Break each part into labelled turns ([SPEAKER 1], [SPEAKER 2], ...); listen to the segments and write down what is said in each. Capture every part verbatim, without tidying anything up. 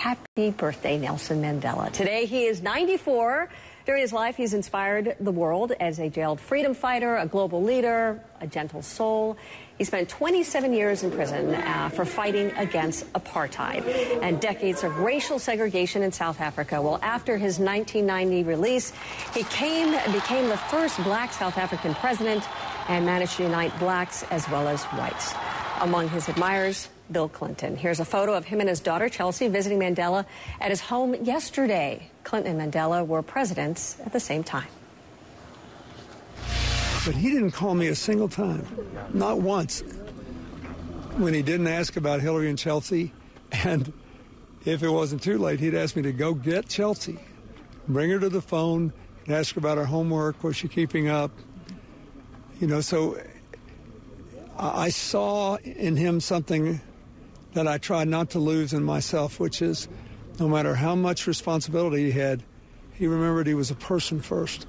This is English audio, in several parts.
[SPEAKER 1] Happy birthday, Nelson Mandela. Today he is ninety-four. During his life, he's inspired the world as a jailed freedom fighter, a global leader, a gentle soul. He spent twenty-seven years in prison uh, for fighting against apartheid and decades of racial segregation in South Africa. Well, after his nineteen ninety release, he came, became the first black South African president and managed to unite blacks as well as whites. Among his admirers, Bill Clinton. Here's a photo of him and his daughter, Chelsea, visiting Mandela at his home yesterday. Clinton and Mandela were presidents at the same time.
[SPEAKER 2] But he didn't call me a single time, not once, when he didn't ask about Hillary and Chelsea. And if it wasn't too late, he'd ask me to go get Chelsea, bring her to the phone, and ask her about her homework, was she keeping up. You know, so I saw in him something that I tried not to lose in myself, which is no matter how much responsibility he had, he remembered he was a person first.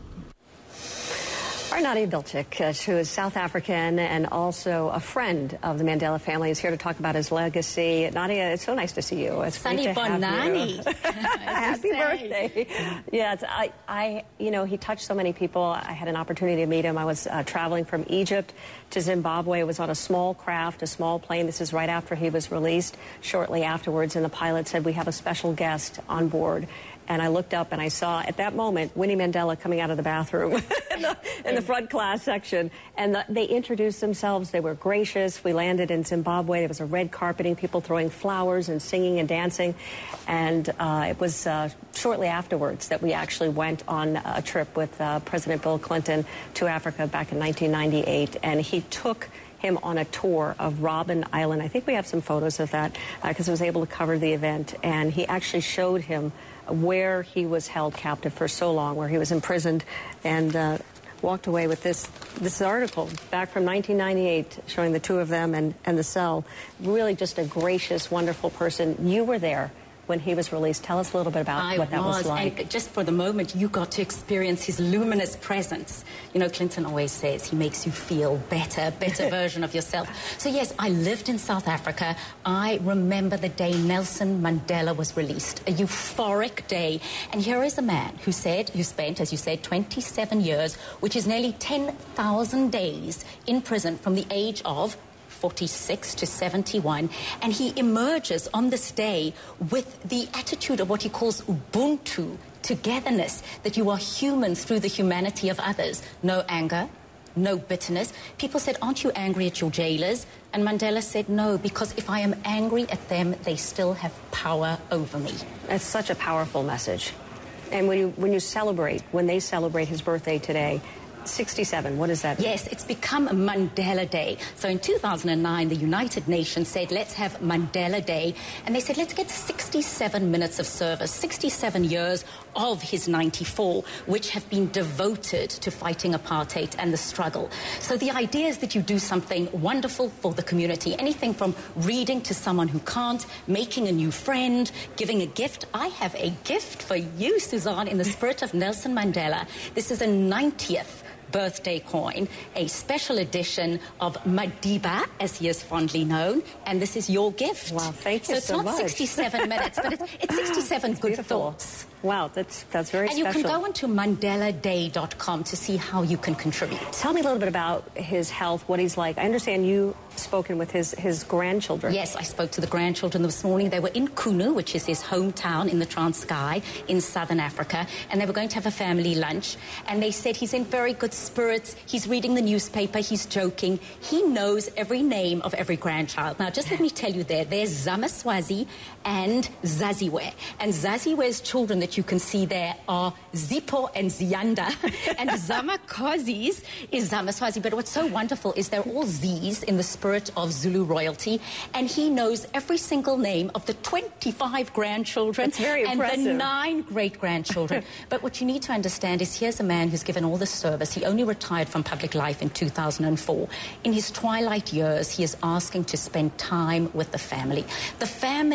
[SPEAKER 1] Our Nadia Bilchik, uh, who is South African and also a friend of the Mandela family, is here to talk about his legacy. Nadia, it's so nice to see you. It's
[SPEAKER 3] Sunny
[SPEAKER 1] great to
[SPEAKER 3] Bonani.
[SPEAKER 1] have you. Happy birthday. Yes, I, I, you know, he touched so many people. I had an opportunity to meet him. I was uh, traveling from Egypt to Zimbabwe. It was on a small craft, a small plane. This is right after he was released, shortly afterwards, and the pilot said, "We have a special guest on board." And I looked up and I saw at that moment Winnie Mandela coming out of the bathroom in, the, in the front class section. And the, they introduced themselves. They were gracious. We landed in Zimbabwe. There was a red carpeting, people throwing flowers and singing and dancing. And uh, it was uh, shortly afterwards that we actually went on a trip with uh, President Bill Clinton to Africa back in nineteen ninety-eight. And he took him on a tour of Robben Island. I think we have some photos of that because uh, I was able to cover the event. And he actually showed him where he was held captive for so long, where he was imprisoned, and uh, walked away with this this article back from nineteen ninety-eight showing the two of them and, and the cell. Really just a gracious, wonderful person. You were there when he was released. Tell us a little bit about
[SPEAKER 3] I
[SPEAKER 1] what that was,
[SPEAKER 3] was
[SPEAKER 1] like.
[SPEAKER 3] And just for the moment, you got to experience his luminous presence. You know, Clinton always says he makes you feel better, better version of yourself. So yes, I lived in South Africa. I remember the day Nelson Mandela was released, a euphoric day. And here is a man who said, who spent, as you said, twenty-seven years, which is nearly ten thousand days in prison from the age of forty-six to seventy-one, and he emerges on this day with the attitude of what he calls Ubuntu, togetherness, that you are human through the humanity of others. No anger, no bitterness. People said, "Aren't you angry at your jailers?" And Mandela said, "No, because if I am angry at them, they still have power over me."
[SPEAKER 1] That's such a powerful message. And when you, when you celebrate, when they celebrate his birthday today, sixty-seven, what is that?
[SPEAKER 3] Yes, it's become Mandela Day. So in two thousand nine, the United Nations said, let's have Mandela Day. And they said, let's get sixty-seven minutes of service, sixty-seven years of his ninety-four, which have been devoted to fighting apartheid and the struggle. So the idea is that you do something wonderful for the community, anything from reading to someone who can't, making a new friend, giving a gift. I have a gift for you, Suzanne, in the spirit of Nelson Mandela. This is a ninetieth birthday coin, a special edition of Madiba, as he is fondly known, and this is your gift.
[SPEAKER 1] Wow, thank you so,
[SPEAKER 3] so it's not
[SPEAKER 1] much.
[SPEAKER 3] sixty-seven minutes, but it's, it's sixty-seven
[SPEAKER 1] That's
[SPEAKER 3] good
[SPEAKER 1] beautiful.
[SPEAKER 3] thoughts.
[SPEAKER 1] Wow, that's that's very
[SPEAKER 3] and
[SPEAKER 1] special.
[SPEAKER 3] And you can go onto mandela day dot com to see how you can contribute.
[SPEAKER 1] Tell me a little bit about his health, what he's like. I understand you spoken with his, his grandchildren.
[SPEAKER 3] Yes, I spoke to the grandchildren this morning. They were in Kunu, which is his hometown in the Transkei in southern Africa, and they were going to have a family lunch. And they said he's in very good spirits. He's reading the newspaper. He's joking. He knows every name of every grandchild. Now, just let me tell you there, there's Zamaswazi and Zaziwe. And Zaziwe's children that you can see there are Zippo and Zianda. And Zamakwazi's is Zamaswazi. But what's so wonderful is they're all Z's in the spirit of Zulu royalty. And he knows every single name of the twenty-five grandchildren
[SPEAKER 1] That's very
[SPEAKER 3] and
[SPEAKER 1] impressive.
[SPEAKER 3] the nine great-grandchildren. But what you need to understand is here's a man who's given all this service. He only retired from public life in two thousand four. In his twilight years, he is asking to spend time with the family. The family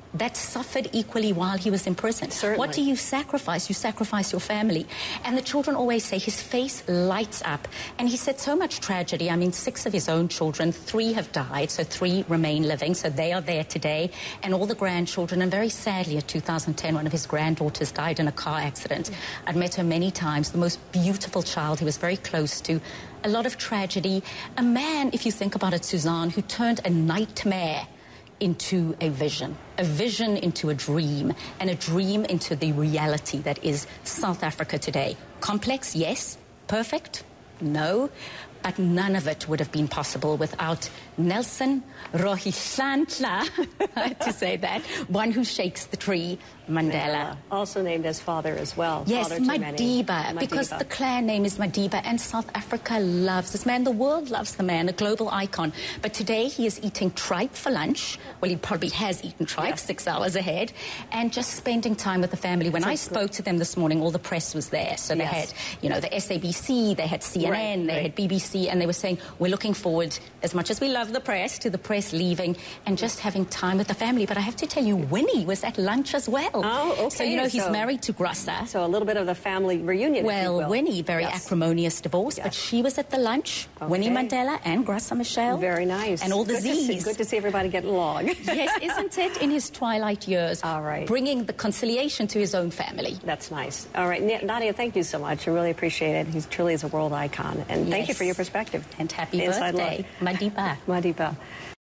[SPEAKER 3] that suffered equally while he was in prison.
[SPEAKER 1] Certainly.
[SPEAKER 3] What do you sacrifice? You sacrifice your family. And the children always say his face lights up. And he said so much tragedy. I mean, six of his own children, three have died, so three remain living. So they are there today. And all the grandchildren. And very sadly, in two thousand ten, one of his granddaughters died in a car accident. I'd met her many times. The most beautiful child he was very close to. A lot of tragedy. A man, if you think about it, Suzanne, who turned a nightmare into a vision, a vision into a dream, and a dream into the reality that is South Africa today. Complex, yes. Perfect, no. But none of it would have been possible without Nelson Rolihlahla, I have to say that, one who shakes the tree, Mandela.
[SPEAKER 1] Also named as father as well.
[SPEAKER 3] Yes,
[SPEAKER 1] father to many.
[SPEAKER 3] Madiba, because the clan name is Madiba, and South Africa loves this man. The world loves the man, a global icon. But today he is eating tripe for lunch. Well, he probably has eaten tripe, yes. six hours ahead, and just spending time with the family. When so I spoke good. to them this morning, all the press was there. So they yes. had, you know, the S A B C, they had C N N, right, they right. had B B C, and they were saying, we're looking forward, as much as we love the press, to the press leaving and just having time with the family. But I have to tell you, Winnie was at lunch as well.
[SPEAKER 1] Oh, okay.
[SPEAKER 3] So, you know, he's so, married to Grassa.
[SPEAKER 1] So a little bit of the family reunion,
[SPEAKER 3] Well,
[SPEAKER 1] if you will.
[SPEAKER 3] Winnie, very yes. acrimonious divorce, yes. but she was at the lunch. Okay. Winnie Mandela and Grassa Michelle.
[SPEAKER 1] Very nice.
[SPEAKER 3] And all the
[SPEAKER 1] good
[SPEAKER 3] Z's.
[SPEAKER 1] To see, good to see everybody getting along.
[SPEAKER 3] Yes, isn't it? In his twilight years.
[SPEAKER 1] All right.
[SPEAKER 3] Bringing the conciliation to his own family.
[SPEAKER 1] That's nice. All right. Nadia, thank you so much. I really appreciate it. He truly is a world icon. And yes. thank you for your perspective.
[SPEAKER 3] And happy
[SPEAKER 1] Inside
[SPEAKER 3] birthday,
[SPEAKER 1] Look.
[SPEAKER 3] Madiba.
[SPEAKER 1] Madiba.